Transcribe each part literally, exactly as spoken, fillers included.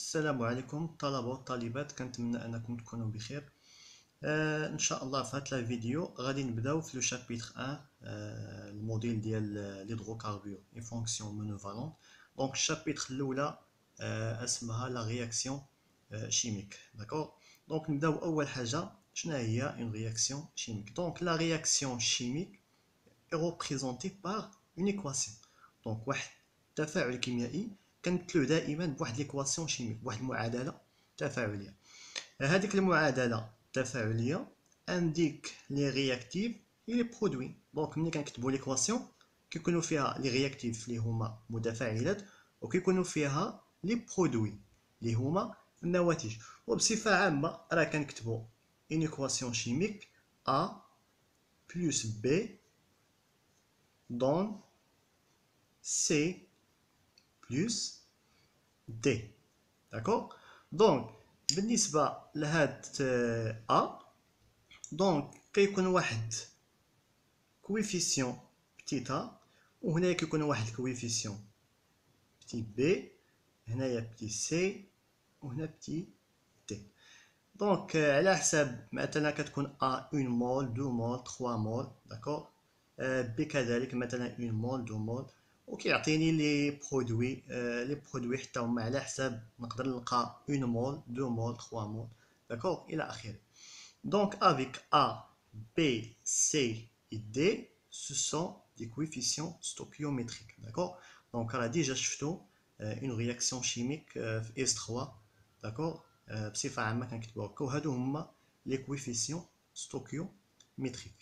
السلام عليكم طلبة والطالبات، كنتمنى انكم تكونوا بخير. آه ان شاء الله في هذا الفيديو غادي نبداو في لو شابيتر واحد، آه الموديل ديال ليدروكاربور اي فونكسيون مونوفالونت. دونك الشابيتر الاولى آه اسمها لا رياكسيون آه شيميك. داكور، دونك نبداو اول حاجه شنو هي اون رياكسيون شيميك. دونك لا رياكسيون شيميك est représenté par une équation. دونك واحد التفاعل كيميائي كنمثلوه دائما بواحد ليكواسيون شيميك، بواحد المعادله تفاعليه. هذيك المعادله التفاعليه انديك لي رياكتيف اي لي برودوي. دونك ملي كنكتبوا ليكواسيون كيكونوا فيها لي رياكتيف اللي هما متفاعلات، وكيكونوا فيها لي برودوي اللي هما النواتج. وبصفه عامه راه كنكتبوا une équation chimique A plus B donne C plus D. D'accord. Donc بالنسبة لهاد A، دونك كيكون واحد كويفيسيون بتيت A، وهنايا كيكون واحد كويفيسيون بتي B، هنايا بتي C، وهنا بتي D. دونك على حساب مثلا كتكون A واحد مول، اثنين مول، ثلاثة مول. داكور. B كذلك مثلا واحد مول، اثنين مول، وكيعطيني لي برودوي. لي برودوي حتى هما على حساب نقدر نلقى واحد مول، اثنين مول، ثلاثة مول. داكور الى اخره. دونك افيك A B C et D ce sont des coefficients stoichiométriques. D'accord. دونك راه ديجا شفتو اون رياكسيون شيميك في اس ثلاثة. داكور. بصفه عامه كنكتبوا هكا، وهادو هما لي كويفيسيون ستوكيوميتريك.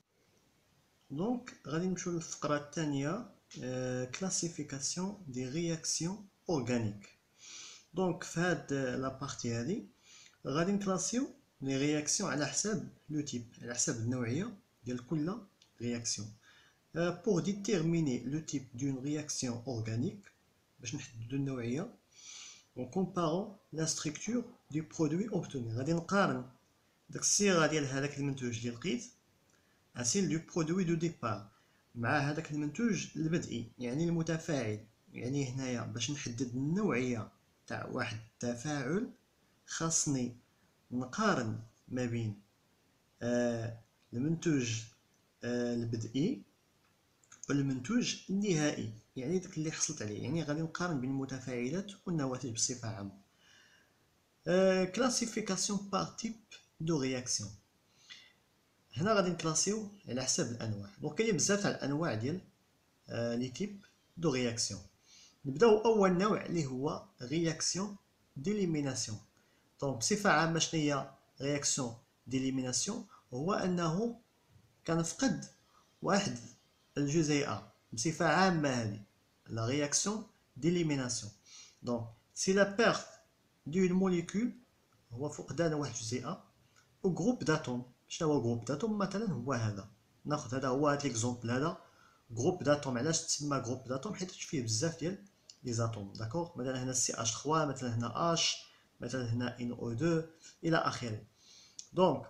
دونك غادي نمشيو للفقره الثانيه، كلاسيفيكاسيون دي رياكسيون اورغانيك. دونك في هاد لا بارتي هادي غادي نكلاسيو لي رياكسيون على حساب لو تيب، على حساب النوعيه ديال كل رياكسيون. pour déterminer le type d'une réaction organique، باش نحددو النوعيه، en comparant la structure du produit obtenu. غادي نقارن داك الصيغه ديال هذاك المنتوج اللي لقيت اسيل دو برودوي دو ديبار مع هذاك المنتوج البدئي، يعني المتفاعل. يعني هنايا باش نحدد النوعيه تاع واحد التفاعل خاصني نقارن ما بين آه المنتوج آه البدئي والمنتوج النهائي، يعني داك اللي حصلت عليه. يعني غادي نقارن بين المتفاعلات والنواتج بصفه عامه. كلاسيفيكاسيون بار تيب دو رياكسيون. هنا غادي نكلاسيو على حساب الانواع. دونك كاين بزاف تاع الانواع ديال آه لي تيب دو رياكسيون. نبداو اول نوع اللي هو رياكسيون ديليميناسيون. دونك بصفه عامه شنو هي رياكسيون ديليميناسيون؟ هو انه كنفقد واحد الجزيئه. بصفه عامه هذه لا رياكسيون ديليميناسيون. دونك سي لا بيرت دون موليكول، هو فقدان واحد الجزيئه، او جروب داتوم. شنو هو جروب داتوم؟ مثلا هو هذا، ناخذ هذا هو هذا ليكزومبل، هذا جروب داتوم. علاش تسمى جروب داتوم؟ حيت فيه بزاف ديال لي زاتوم. داكور. مثلا هنا سي اش ثلاثة، مثلا هنا اش، مثلا هنا ان او اثنين الى اخره. دونك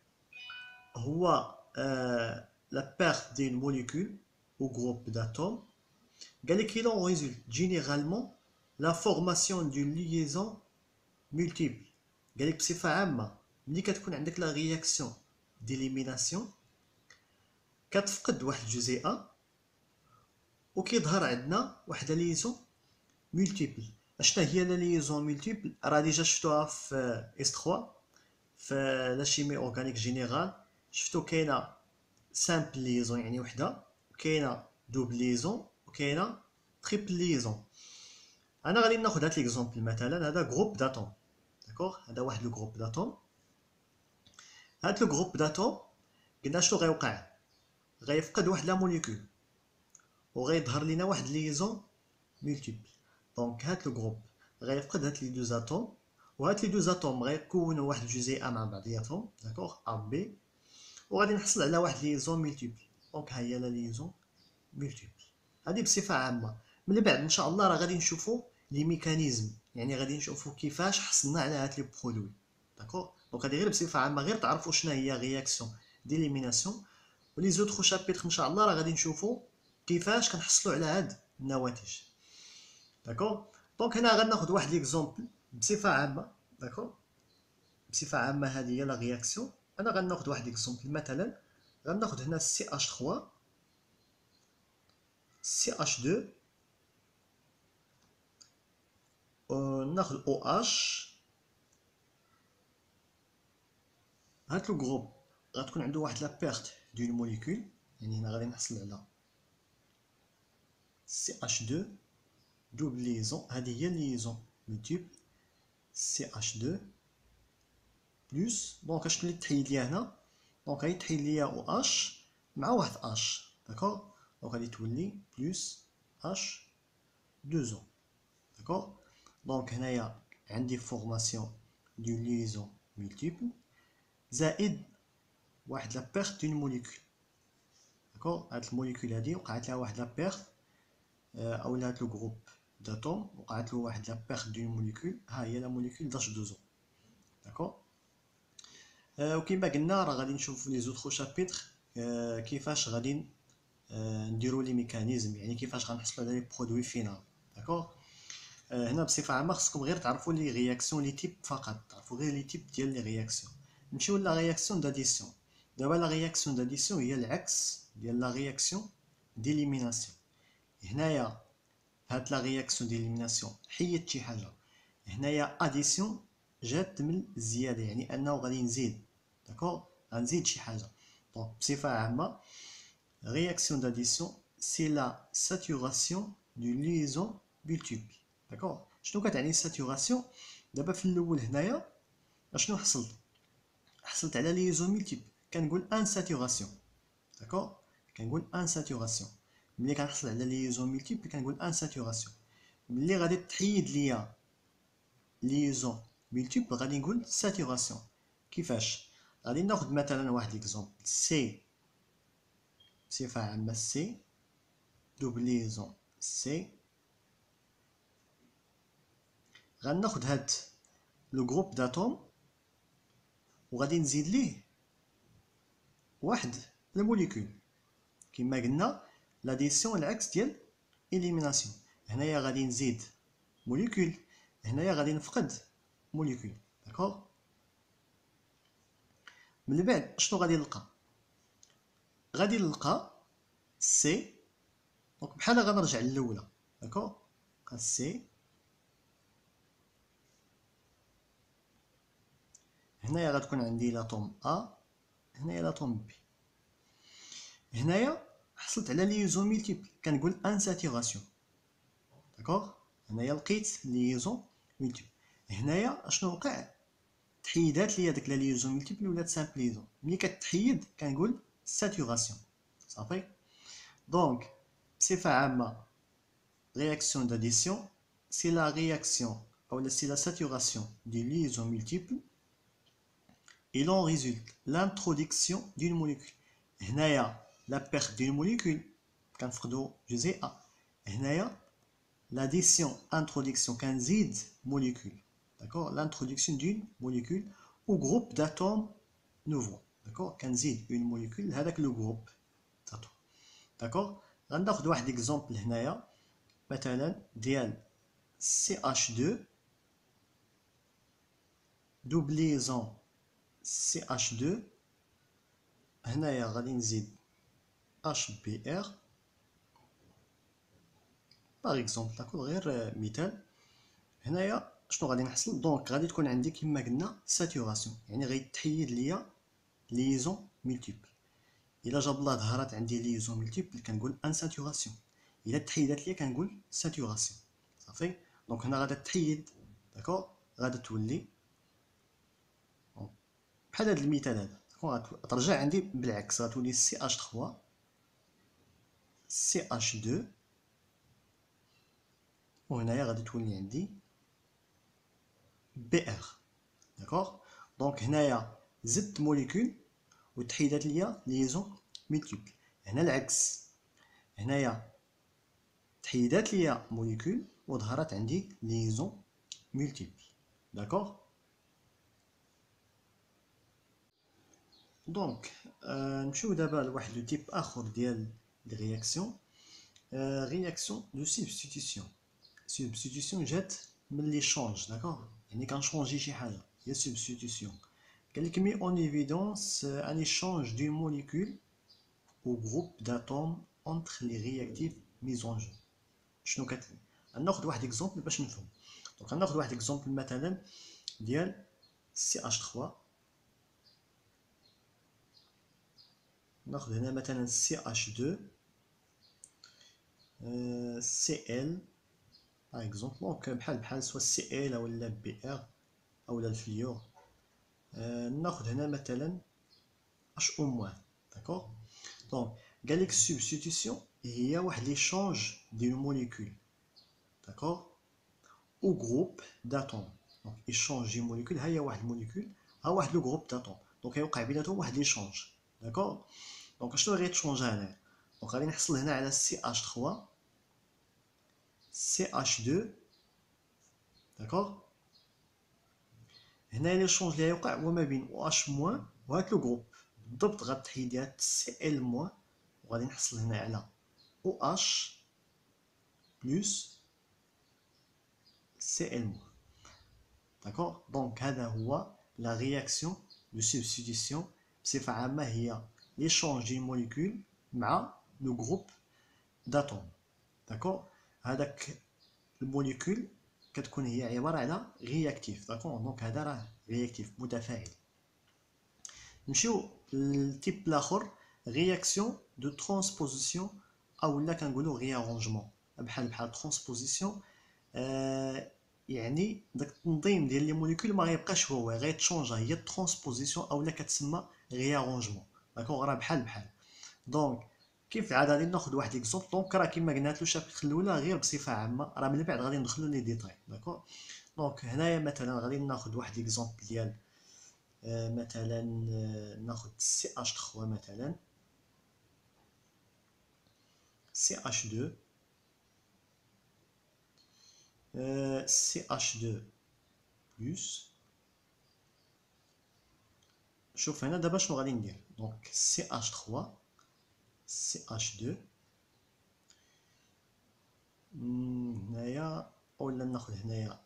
هو آه لا بيرت دين موليكول او جروب داتوم. قال لك il en résulte généralement la formation d'une liaison multiple. قال لك بصفه عامه ملي كتكون عندك لا رياكسيون ديليميناسيون كتفقد واحد الجزيئه وكيظهر عندنا واحد ليزون مولتيبل. اشنا هي لا ليزون مولتيبل؟ راه ديجا شفتوها في اس ثلاثة في لا شيمي اورغانيك جينيرال. شفتو كاينه سامبل ليزون يعني وحده، وكاينه دوبل ليزون، وكاينه تريبل ليزون. انا غادي ناخذ هاد ليكزومبل. مثلا هذا جروب داتوم. داكوغ. هذا واحد لو جروب داتوم. هاد لو جروب داتوم قلنا شنو غيوقع؟ غيفقد واحد لا موليكول وغيظهر لينا واحد ليزون مولتيبل. دونك هاد لو جروب غيفقد هاد لي دو زاتوم، وهاد لي دو زاتوم غيكونوا واحد الجزيئه مع بعضياتهم. داكوغ. ا بي، وغادي نحصل على واحد ليزون مولتيبل. دونك ها هي لا ليزون مولتيبل. هادي بصفه عامه. من بعد ان شاء الله راه غادي نشوفوا لي ميكانيزم، يعني غادي نشوفوا كيفاش حصلنا على هاد لي برودوي. داكوغ. دونك هادي غير بصفه عامه، غير تعرفوا شنو هي رياكسيون ديليميناسيون. ولي زوطخ شابيتر ان شاء الله راه غادي نشوفوا كيفاش كنحصلوا على هاد النواتج. داكوغ. دونك هنا غناخذ واحد ليكزومبل بصفة عامة داكور، بصفة عامة هذه هي لا رياكسيون. أنا غناخد واحد إكزومبل، مثلا غناخد هنا سي اش ثلاثة سي اش اثنين، ناخد او اش. هاد لو جروب غتكون عنده واحد لا بيرت دون موليكول، يعني هنا غادي نحصل على سي اش اثنين دوبل ليزون، هذه هي ليزون ملتيبل سي اش اثنين بلس، دونك اشنو اللي تحيد ليا هنا؟ دونك غادي تحيد ليا او اش مع واحد اش، داكور. دونك غادي تولي بلس اش اثنين، داكور. دونك هنايا عندي فورماسيون دو ليزون ملتيبل زائد واحد لا بيرت دون موليكول، داكور. هاد الموليكول هادي وقعت لها واحد لا بيرت، اولا هاد لو جروب داتوم وقعت له واحد لا بيرت دون موليكول، ها هي لا موليكول داش اثنين، داكور. وكيما قلنا راه غادي نشوف لي زوطخو شابيتر كيفاش غادي نديرو لي ميكانيزم، يعني كيفاش غنحصلو على لي برودوي فينال، داكور. هنا بصفه عامه خصكم غير تعرفوا لي رياكسيون لي تيب فقط، تعرفوا غير لي تيب ديال لي رياكسيون. نمشيو لا رياكسيون داديسيون. دابا لا رياكسيون داديسيون هي العكس ديال لا رياكسيون ديليميناسيون. هنايا هاد لا رياكسيون ديليميناسيون حيدت شي حاجه، هنايا اديسيون جات من الزياده، يعني انه غادي نزيد، داكور، غنزيد شي حاجه. دونك بصفه عامه réaction d'addition c'est la saturation du liaison multiple، داكور. شنو كتعني saturation؟ دابا في الاول هنايا اشنو حصلت؟ حصلت على ليزون مولتيبل، كنقول ان ساتوراسيون، داكور. كنقول ان ساتوراسيون. ملي كنحصل على ليزون مولتيبل كنقول ان ساتوراسيون. ملي غادي تحيد ليا ليزون مولتيبل غادي نقول ساتوراسيون. كيفاش؟ غادي ناخذ مثلا واحد اكزومبل سي بصفة عامة سي دوبليزون سي، غناخد هاد لو جروب داتوم وغادي نزيد ليه واحد الموليكول. كما قلنا لاديسيون العكس ديال إليميناسيون، هنايا غادي نزيد موليكول، هنايا غادي نفقد موليكول، داكور. من بعد شنو غادي نلقى؟ غادي نلقى سي، دونك بحال غنرجع للأولى، داكور. نلقى سي، هنايا غتكون عندي لاطوم ا، هنايا لاطوم بي. هنايا حصلت على ليزون مولتيبل كنقول ان ساتوراسيون، داكور. هنايا لقيت ليزون مولتيبل. هنايا اشنو وقع؟ تحيدات ليا داك لا ليزون مولتيبل ولات سامبل ليزون، ملي كتحيد كنقول ساتوراسيون، صافي. دونك بصفه عامه réaction d'addition c'est la réaction ou c'est la saturation du liaison multiple et l'en résulte l'introduction d'une molécule. هنايا la perte d'une molécule كنفقدو جزيء A. هنايا l'addition introduction كنزيد molécule، d'accord. l'introduction d'une molécule au groupe d'atomes nouveau، d'accord. كنزيد une molécule هذاك le groupe d'atomes، d'accord. غناخد واحد اكزومبل هنايا مثلا ديال سي اش اثنين دوبليزون سي اش اثنين، هنايا غادي نزيد اش بي ار باغ اكزومبل، داكور، غير مثال. هنايا شنو غادي نحصل؟ دونك غادي تكون عندي كما قلنا ساتوراسيون، يعني غيتحيد ليا ليزون مولتيبل. الا جاب الله ظهرت عندي ليزون مولتيبل كنقول ان ساتوراسيون، الا تحيدات ليا كنقول ساتوراسيون، صافي. دونك هنا غادا تحيد، داكور، غادا تولي بحال هاد المثال هذا، غترجع عندي بالعكس، غتولي سي اش ثلاثة سي اش اثنين، وهنايا غادي تولي عندي بي ار، داكور. دونك هنايا زدت موليكول وتحيدات ليا ليزون مولتيبل. هنا العكس، هنايا تحيدات ليا موليكول وظهرت عندي ليزون مولتيبل، داكور. دونك آه نمشيو دابا لواحد لو تيب اخر ديال لي رياكسيون، رياكسيون دو سبستيتيسيون. سبستيتيسيون جات من لي شونج، داكور، يعني كنشونجي شي حاجه هي سبستيتيسيون. قال لك مي اون ايفيدونس ان ايشانج دو موليكول او جروب داتوم اونتر لي رياكتيف ميز اون جو. شنو كتعني؟ غناخذ واحد اكزومبل باش نفهم. دونك غناخذ واحد اكزومبل مثلا ديال سي اش ثلاثة. ناخذ هنا مثلا سي اش اثنين سي ال باغ اكزومبل. دونك بحال بحال سوا سي ال ولا بي ار اولا الفليور. ناخذ هنا مثلا اش او موان. داكوغ. دونك قال لك السبستيتيسيون هي واحد ليشونج ديال الموليكول. داكوغ. او جروب داتوم. دونك ايشونج ديال الموليكول، ها هي واحد الموليكول، ها واحد لو جروب داتوم، دونك يوقع بيناتهم واحد ليشونج. داكوغ. دونك شنو غيتشونجا هنا؟ دونك غادي نحصل هنا على سي اش ثلاثة سي اش اثنين. داكوغ. هنا ليشونج اللي غيوقع هو ما بين او اش موان وهاد لو جروب بالضبط. غتحيد هاد سي ال موان وغادي نحصل هنا على او اش بلس سي ال موان. داكوغ. دونك هذا هو لا رياكسيون دو سبستيتيسيون بصفة عامة، هي ليشونج ديال الموليكول مع لو جروب داتوم. داكوغ. هذاك الموليكول كتكون هي عبارة على رياكتيف. داكوغ. دونك هذا راه رياكتيف متفاعل. نمشيو للتيب الاخر، رياكسيون دو ترانسبوزيسيون اولا كنقولوا ريارونجمون. بحال بحال ترانسبوزيسيون آه يعني داك التنظيم ديال لي موليكول ما غيبقاش هو، غيتشونجا. هي الترانسبوزيسيون اولا كتسمى ريارونجمون. داكوغ. راه بحال بحال. دونك كيف العاده غادي ناخذ واحد اكزومبل. دونك راه كما قلنا له الشابتر الاولى غير بصفه عامه، راه من بعد غادي ندخلوا لي ديتاي. داكوغ. دونك هنايا مثلا غادي ناخذ واحد اكزومبل ديال آه مثلا آه ناخذ سي اش ثلاثة مثلا سي اش اثنين آه سي اش اثنين بلس. شوف هنا دابا شنو غادي ندير. دونك سي اش ثلاثة سي اش اثنين هنايا، اولا ناخذ هنايا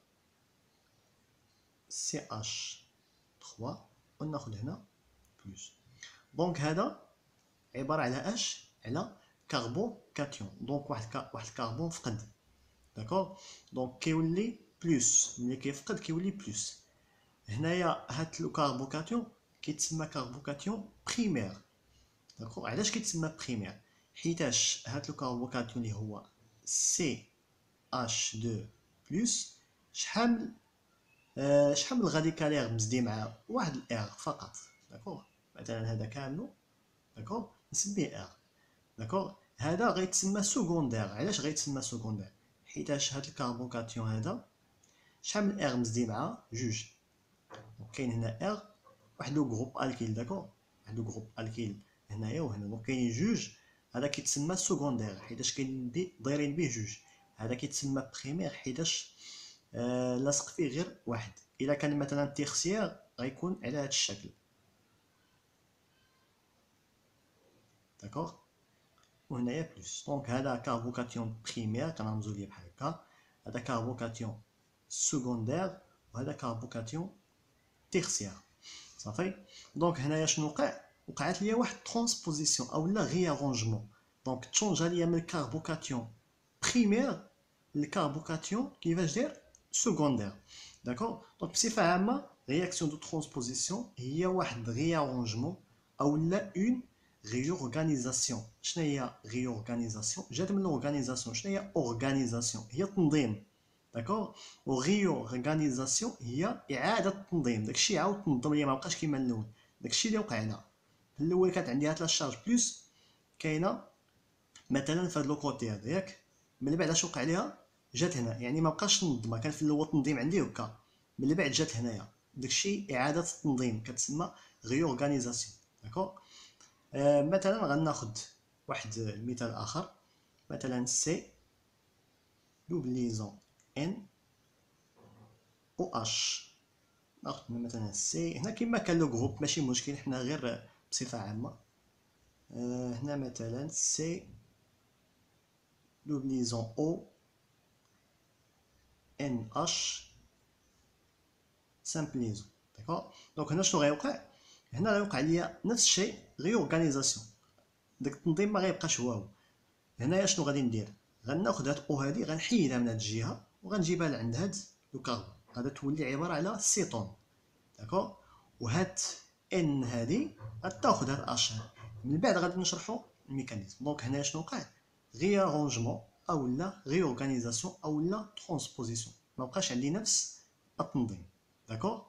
سي اش ثلاثة وناخذ هنا بلس. دونك هذا عباره على اش؟ على كربون كاتيون. دونك واحد كا... واحد الكربون فقد. داكوغ. دونك كيولي بلس، ملي كيفقد كيولي بلس. هنايا هاد لو كاربوكاتيون كيتسمى كاربوكاتيون بريمير. داكوغ. علاش كيتسمى بريمير؟ حيتاش هاد لو كاربوكاتيون اللي هو سي اش اثنين بلس شحال آه شحال من الغاديكالير مزدي معاه؟ واحد الار فقط. داكوغ. مثلا هذا كاملو. داكوغ. نسميه ار. داكوغ. هذا غيتسمى سكوندير. علاش غيتسمى سكوندير؟ حيتاش هاد الكاربوكاتيون هذا شحال من ار مزدي معاه؟ جوج. دونك كاين هنا ار واحد لو جروب الكيل. داكوغ. واحد لو جروب الكيل هنايا وهنا. دونك كاينين جوج. هذا كيتسمى سكوندير حيتاش كاين بي دايرين به جوج. هذا كيتسمى بريمير حيتاش آه لاصق فيه غير واحد. الا كان مثلا تيرسيير غيكون على هذا الشكل. داكوغ. وهنايا بلس. دونك هذا كاربوكاتيون بريمير كنرمزو ليه بحال هكا، هذا كاربوكاتيون سكوندير، وهذا كاربوكاتيون تيرسيير. صافي. دونك هنايا شنو وقع؟ وقعت ليا واحد ترانسبوزيسيون اولا ريارونجمون. دونك تشونجا ليا من الكاربوكاتيون بريمير للكاربوكاتيون كيفاش داير سكوندير. داكوغ. دونك بصفه عامه رياكسيون دو ترانسبوزيسيون هي واحد ريارونجمون اولا اون ريورغانيزاسيون. شنو هي ريورغانيزاسيون؟ جات من اورغانيزاسيون. شنو هي اورغانيزاسيون؟ هي تنظيم. داكوغ. و ريورغانيزاسيون هي اعاده التنظيم. داكشي عاود تنظم ليا ما بقاش كيما الاول. داكشي اللي وقع هنا. الاول كانت عندي هاد لا شارج بلس كاينه مثلا في هاد لو كوتي هذا ياك، من بعد اش وقع ليها؟ جات هنا. يعني ما بقاش تنظمها. كان في الاول التنظيم عندي هكا، من بعد جات هنايا. داكشي اعاده التنظيم كتسمى ريورغانيزاسيون. داكوغ. آه مثلا غناخد واحد المثال اخر، مثلا سي دوبليزون ان او اش. ناخد مثلا سي هنا كما كان لو جروب ماشي مشكل، حنا غير بصفه عامه. آه هنا مثلا سي دوبليزون او ان اش سامبل ليزون. داكوغ. دونك هنا شنو غيوقع؟ هنا غيوقع ليا نفس الشيء غي اورغانيزاسيون، داك التنظيم ما غيبقاش هو هو. هنايا شنو غادي ندير؟ غناخد هاد او هادي غنحيدها من هاد الجهه وغنجيبها لعند هاد لو كاربون، هذا تولي عباره على سيتون. داكوغ. وهاد ان هادي غتاخد هاد اش، من بعد غادي نشرحو الميكانيزم. دونك هنايا شنو وقع؟ غي ارونجمون اولا غي اورغانيزاسيون اولا ترونسبوزيسيون، ما بقاش عندي نفس التنظيم. داكوغ.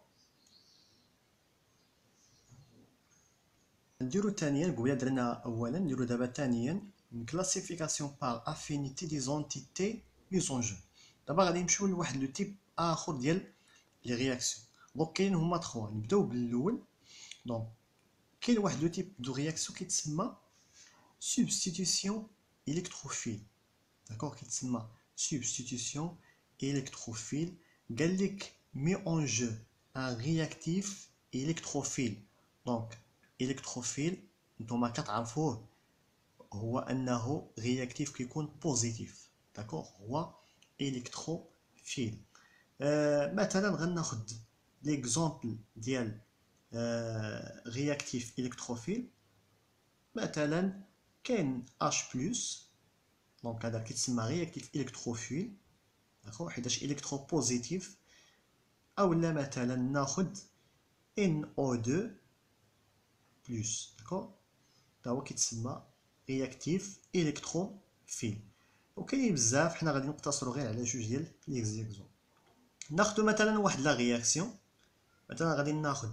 نديرو ثانيا، قبيله درنا اولا، نديرو دابا ثانيا كلاسيفيكاسيون بار افينيتي دي زونتيتي ميز اون جو. دابا غادي نمشيو لواحد لو تيب اخر ديال لي رياكسيون. دونك كاين هما تخوا، نبداو بالاول. دونك كاين واحد لو تيب دو رياكسيون كيتسمى سبستيتيسيون الكتروفيل. داكوغ. كيتسمى سبستيتيسيون الكتروفيل. قال لك مي اون جو ان رياكتيف الكتروفيل. دونك الكتروفيل نتوما كتعرفوه هو انه رياكتيف كيكون بوزيتيف. داكوغ. هو الكتروفيل. آه مثلا غناخد ليكزومبل ديال آه رياكتيف الكتروفيل. مثلا كاين اش بلس، دونك هذا كيتسمى رياكتيف الكتروفيل. داكوغ. حيتاش الكترو بوزيتيف. اولا مثلا ناخد ان او اثنين بلس. داكوغ. تا هو كيتسمى رياكتيف الكتروفيل. وكاينين بزاف، حنا غادي نقتصروا غير على جوج ديال لي زيكزومبل. ناخدو مثلا واحد لا رياكسيون. مثلا غادي ناخد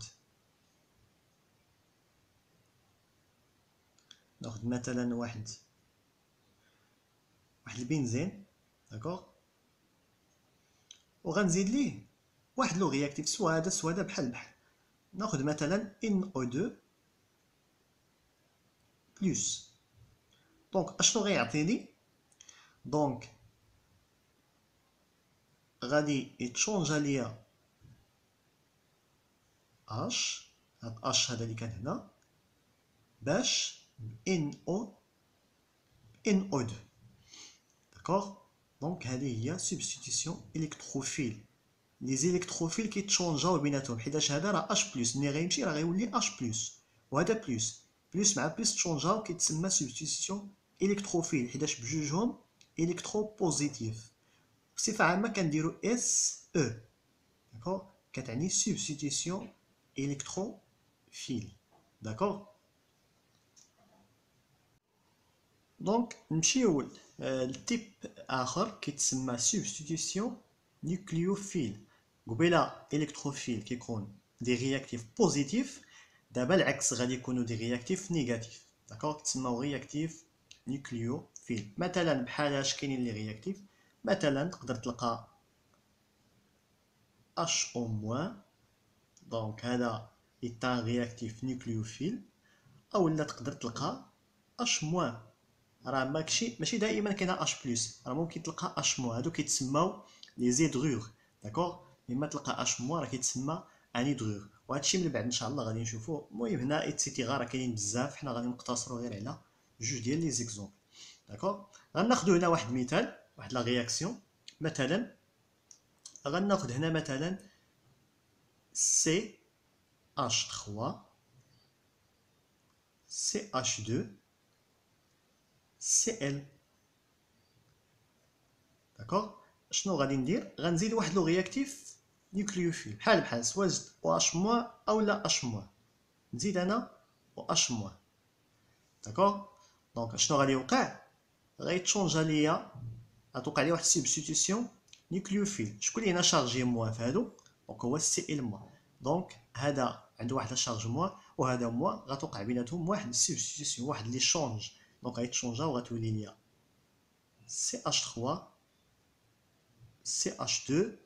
ناخد مثلا واحد واحد البنزين. داكوغ. وغنزيد ليه واحد لو رياكتيف، سوا هذا سوا هذا بحال بحال. ناخد مثلا ان او اثنين بلس. دونك اشنو غيعطيني؟ دونك غادي يتشونجا ليا اش، هاد اش هذا اللي كان هنا، باش ان او ان او اثنين. داكوغ. دونك هذه هي سبستيتيسيون الكتروفيل. لي زيليكتروفيل كيتشونجاو بيناتهم، حيتاش هذا راه اش بلس، ملي غيمشي راه غيولي اش بلس، وهذا بلس. بلس مع بلس تشونجاو كيتسمى سبستيتيسيون الكتروفيل، حيتاش بجوجهم الكترو بوزيتيف. بصفه عامه كنديرو اس او. داكوغ. كتعني سبستيتيسيون الكتروفيل. داكوغ. دونك نمشيو لتيب اخر كيتسمى سبستيتيسيون نيوكليوفيل. قبيله الكتروفيل كيكون دي رياكتيف بوزيتيف، دابا العكس غادي يكونوا دي رياكتيف نيجاتيف. داكوغ. كتسموا رياكتيف نيوكليوفيل. مثلا بحال اش كاينين لي رياكتيف، مثلا تقدر تلقى اش او موان. دونك هذا ايتا رياكتيف نيوكليوفيل. اولا تقدر تلقى اش موان. راه ماكشي ماشي دائما كاينه اش بلس، راه ممكن تلقى اش موان، هادو كيتسماو لي زيدغور. داكوغ. لما تلقى اش موان راه كيتسمى انيدغور، وهادشي من بعد ان شاء الله غادي نشوفوه. المهم هنا ايتسيتيغا راه كاينين بزاف، حنا غادي نقتصروا غير على جوج ديال لي زيكزومبل. داكوغ. غناخدو هنا واحد المثال، واحد لا رياكسيون. مثلا غناخد هنا مثلا سي اش ثلاثة سي اش اثنين سي ال. داكوغ. شنو غادي ندير؟ غنزيد واحد لو رياكتيف نيوكليوفيل بحال بحال، سوا زدت او اش موان اولا اش موان. نزيد انا او اش موان. داكوغ. دونك شنو غادي يوقع؟ غيتشونجا ليا، غتوقع لي واحد سبستيتيسيون نيوكليوفيل. شكون اللي هنا شارجي موان في هادو؟ دونك هو سي ال موان. دونك هذا عنده واحد الشارج موان وهذا موان، غتوقع بيناتهم واحد السبستيتيسيون، واحد لي شونج. دونك غيتشونجا وغتولي ليا سي اش ثلاثة سي اش اثنين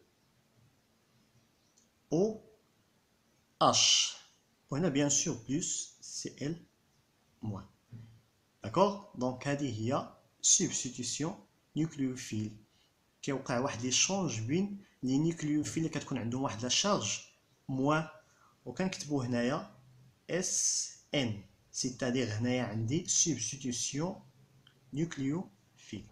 او اش، وهنا بيان سور بلس سي ال موان. داكوغ. دونك هذه هي سبستيتيسيون نيوكليوفيل. كيوقع واحد لي شونج بين لي نيوكليوفيل اللي كتكون عندهم واحد لا شارج موان، وكنكتبو هنايا اس ان، سيتادير هنايا عندي سبستيتيسيون نيوكليوفيل.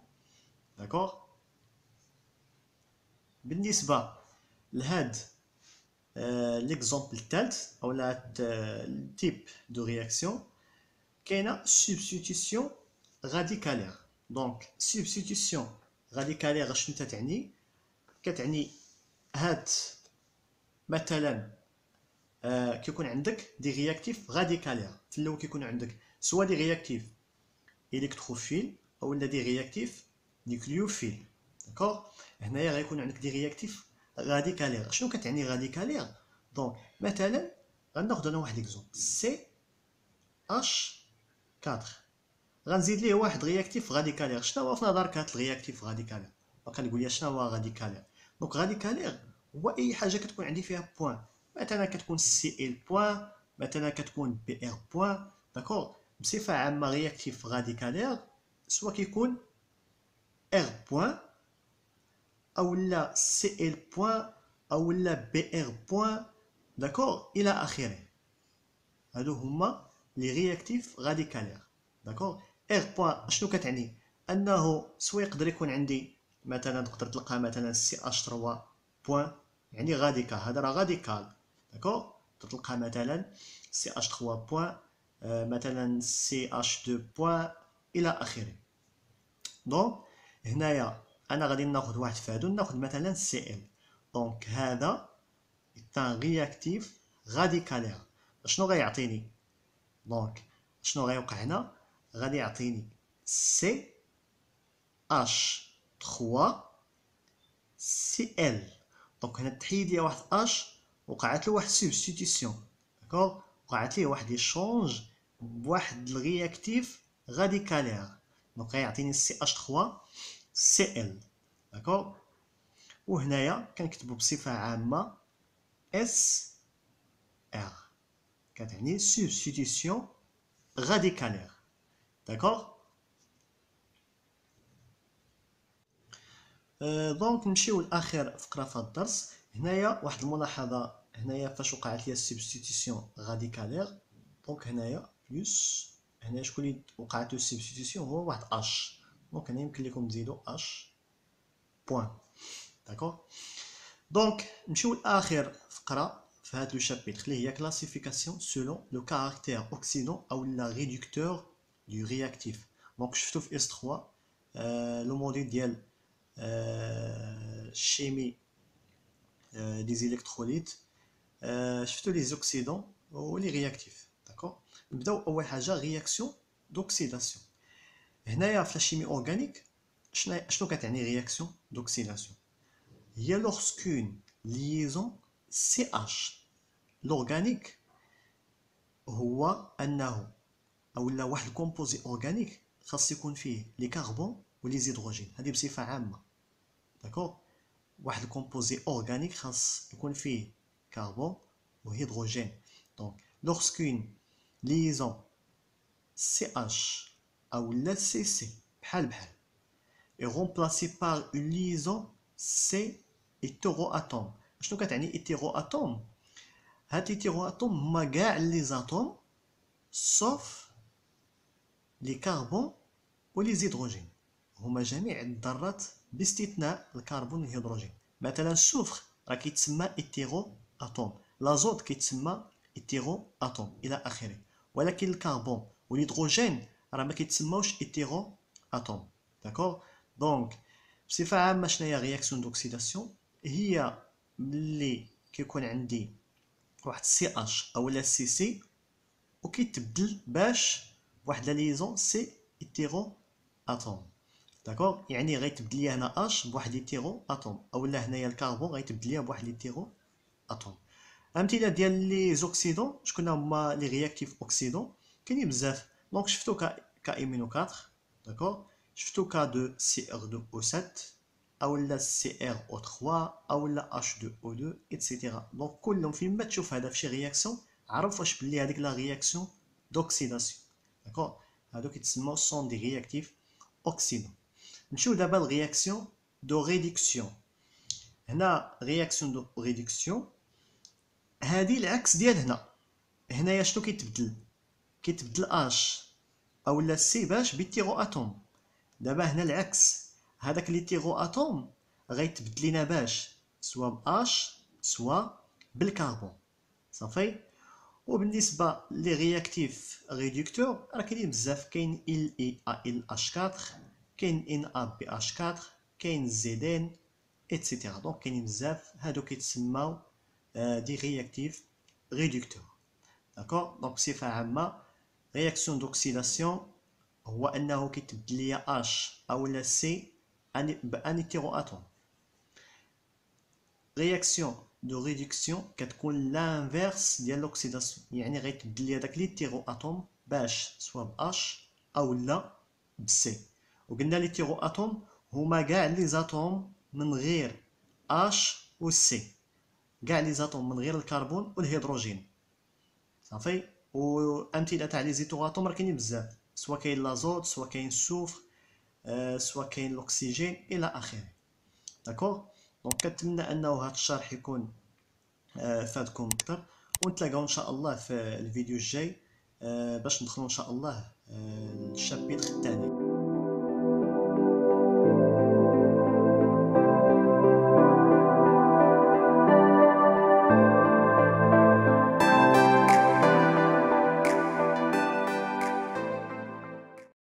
داكوغ. بالنسبه لهاد ليكزومبل الثالث اولا تيب دو رياكسيون كاينه سبستيتيسيون غاديكالير. دونك سبستيتيسيون غاديكالير شنو تتعني؟ كتعني هاد مثلا آه كيكون عندك دي رياكتيف غاديكالير. في الاول كيكون عندك سوا دي رياكتيف الكتروفيل او لا دي رياكتيف نيكليوفيل. داكوغ، هنايا غيكون عندك دي رياكتيف غاديكالير. شنو كتعني غاديكالير؟ دونك مثلا غناخذ انا واحد ليكزومبل سي اش أربعة، غنزيد ليه واحد رياكتيف غاديكالير. شنو هو في نظرك هاد الرياكتيف غاديكالير؟ باقا نقول لي شنو هو غاديكالير. دونك غاديكالير هو اي حاجه كتكون عندي فيها بوين، مثلا كتكون سي ال بوين، مثلا كتكون بي ار بوين. داكوغ، بصفه عامه رياكتيف غاديكالير سوا كيكون ار بوين او لا سي ال بوين او لا بي ار بوين، داكوغ الى اخره. هادو هما لي رياكتيف غاديكالير. داكوغ، ار بوين شنو كتعني؟ انه سوا يقدر يكون عندي مثلا تقدر تلقى مثلا سي اش ثلاثة بوين يعني غاديكال، هذا راه غاديكال. داكوغ، تلقى مثلا سي اش ثلاثة بوين، آه مثلا سي اش اثنين بوين الى اخره. دونك هنايا انا غادي ناخذ واحد فهادو، ناخذ مثلا سي ال. دونك هذا ان رياكتيف غاديكالير. شنو غيعطيني؟ دونك شنو غيوقع هنا؟ غادي يعطيني سي اش ثلاثة سي ال. دونك هنا تحيد لي واحد اش وقعت له واحد سبستيتيسيون. داكوغ، وقعت ليه واحد يشونج بواحد الرياكتيف غاديكالير. دونك غيعطيني سي اش ثلاثة سي ال. داكوغ، وهنايا كنكتبو بصفه عامه اس ار كتعني سبستيتيسيون غاديكالير. داكوغ. أه دونك نمشيو لاخر فقره في الدرس. هنايا واحد الملاحظه، هنايا فاش وقعت لي السبستيتيسيون غاديكالير، دونك هنايا بلس، هنايا شكون اللي وقعت له السبستيتيسيون هو واحد اش. دونك هنا يمكن لكم تزيدوا اش بوين. داكوغ. دونك نمشيو لاخر فقره في هذا لو شابيتر اللي هي كلاسيفيكاسيون سولون لو كاركتير اوكسيدون او لا ريدكتور دو رياكتيف. دونك شفتو في اس ثلاثة آه لو موديل ديال آه شيمي آه دي زيليكتروليت، آه شفتو لي زوكسيدون و لي رياكتيف. داكوغ، نبداو اول حاجه رياكسيون دوكسيداسيون. هنايا في الشيمي اورغانيك شنو شنو كتعني رياكسيون دوكسيداسيون؟ هي لورسكون ليزون سي اش لورغانيك هو انه اولا واحد الكومبوزي اورغانيك خاص يكون فيه لي كربون و لي زيدروجين. هذه بصفه عامه. داكوغ، واحد الكومبوزي اورغانيك خاص يكون فيه كربون و هيدروجين. دونك لورسكون ليزون سي اش او لا سي سي بحال بحال est remplacé par une liaison C hétéroatome. شنو كتعني hétéroatome؟ هاد hétéroatome هما كاع لي زاتوم sauf لي كربون و لي زيدروجين، هما جميع الذرات باستثناء الكربون والهيدروجين. مثلا السوفر راه كيتسمى hétéroatome، لازوت كيتسمى hétéroatome الى اخره، ولكن الكربون والهيدروجين راه ما كيتسماوش hétéroatome. داكوغ. دونك بصفه عامه شنو هي رياكسيون دوكسيداسيون؟ هي ملي كيكون عندي واحد سي اش او لا سي سي وكيتبدل باش بواحد لا ليزون سي هيتيرو اتوم. داكوغ، يعني غيتبدل لي هنا اش بواحد هيتيرو اتوم، اولا هنايا الكربون غيتبدل ليها بواحد هيتيرو اتوم. امثله ديال لي زوكسيدون شكون هما لي رياكتيف اوكسيدون؟ كاينين بزاف. دونك شفتو كا كا امينو أربعة. داكوغ، شفتو كا دو سي ار اثنين او سبعة او لا سي ار او ثلاثة او لا اش اثنين او اثنين ايتترا. دونك كلهم فين ما تشوف هذا فشي رياكسيون عرف واش بلي هذيك لا رياكسيون دوكسيداسيون. داكوغ، هادو كيتسموا سون دي رياكتيف اوكسيدون. نمشيو دابا لرياكسيون دو ريدكسيون. هنا رياكسيون دو ريدكسيون هادي العكس ديال هنا. هنايا شنو كيتبدل؟ كيتبدل اش او لا سي باش بيتيرو اتوم. دابا هنا العكس، هذاك لي تيرو اتوم غيتبدل لينا باش سوا باش سوا بالكربون صافي. وبالنسبه لي رياكتيف ريدكتور راه كاينين بزاف، كاين ال اي ا ال اش أربعة، كاين ان ا بي اش أربعة، كاين زيدين ايتترا. دونك كاينين بزاف، هادو كيتسماو دي رياكتيف ريدكتور. داكور. دونك بصفه عامه رياكسيون دوكسيداسيون هو انه كيتبدل ليا اش اولا سي بان هيتيرو اتوم. رياكسيون دو ريدكسيون كتكون لانفيرس ديال لوكسيداسيون، يعني غيتبدل ليا داك ليتيرو اتوم باش سوا باش اولا بسي. وقلنا ليتيرو اتوم هما كاع لي زاتوم من غير اش و سي، كاع لي زاتوم من غير الكربون والهيدروجين صافي. وامثله تاع لي زيتو اتوم راه كاينين بزاف، سوا كاين لازوت، سوا كاين السوفر، أه سوا كاين الاكسجين الى اخره. داكور. دونك كنتمنى انه هذا الشرح يكون أه فادكم اكثر، ونتلاقاو ان شاء الله في الفيديو الجاي أه باش ندخلوا ان شاء الله أه الشابيتر الثاني.